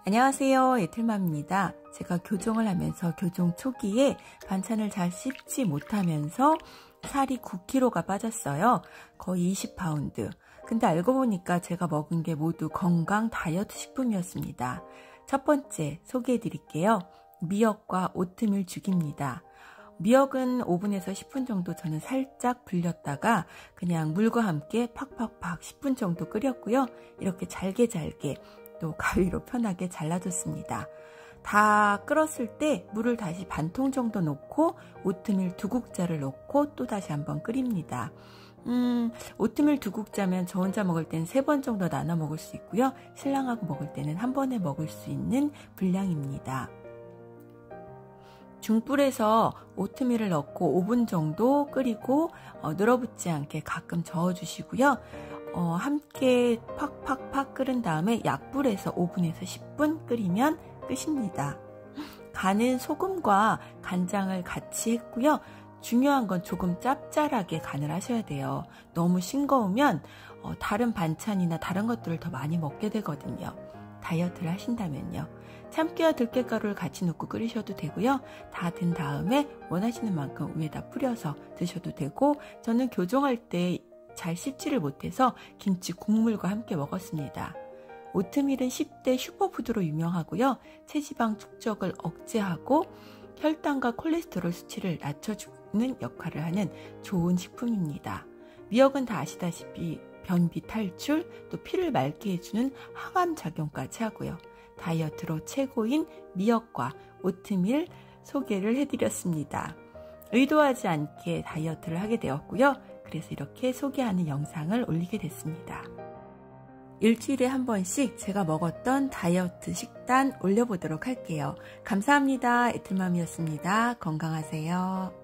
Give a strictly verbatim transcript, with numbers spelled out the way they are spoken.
안녕하세요, 에틀맘입니다. 제가 교정을 하면서 교정 초기에 반찬을 잘 씹지 못하면서 살이 구 킬로그램가 빠졌어요. 거의 이십 파운드. 근데 알고 보니까 제가 먹은 게 모두 건강 다이어트 식품이었습니다. 첫 번째 소개해 드릴게요. 미역과 오트밀 죽입니다. 미역은 오 분에서 십 분 정도 저는 살짝 불렸다가 그냥 물과 함께 팍팍팍 십 분 정도 끓였고요. 이렇게 잘게 잘게 또 가위로 편하게 잘라줬습니다. 다 끓었을 때 물을 다시 반통 정도 넣고 오트밀 두 국자를 넣고 또 다시 한번 끓입니다. 음, 오트밀 두 국자면 저 혼자 먹을 때는 세 번 정도 나눠 먹을 수 있고요. 신랑하고 먹을 때는 한 번에 먹을 수 있는 분량입니다. 중불에서 오트밀을 넣고 오 분 정도 끓이고 어, 늘어붙지 않게 가끔 저어주시고요. 어, 함께 팍팍팍 끓은 다음에 약불에서 오 분에서 십 분 끓이면 끝입니다. 간은 소금과 간장을 같이 했고요. 중요한 건 조금 짭짤하게 간을 하셔야 돼요. 너무 싱거우면 어, 다른 반찬이나 다른 것들을 더 많이 먹게 되거든요. 다이어트를 하신다면요. 참깨와 들깨가루를 같이 넣고 끓이셔도 되고요. 다 든 다음에 원하시는 만큼 위에다 뿌려서 드셔도 되고, 저는 교정할 때 잘 씹지를 못해서 김치 국물과 함께 먹었습니다. 오트밀은 십 대 슈퍼푸드로 유명하고요. 체지방 축적을 억제하고 혈당과 콜레스테롤 수치를 낮춰주는 역할을 하는 좋은 식품입니다. 미역은 다 아시다시피 변비 탈출, 또 피를 맑게 해주는 항암 작용까지 하고요. 다이어트로 최고인 미역과 오트밀 소개를 해드렸습니다. 의도하지 않게 다이어트를 하게 되었고요. 그래서 이렇게 소개하는 영상을 올리게 됐습니다. 일주일에 한 번씩 제가 먹었던 다이어트 식단 올려보도록 할게요. 감사합니다. 에틀맘이었습니다. 건강하세요.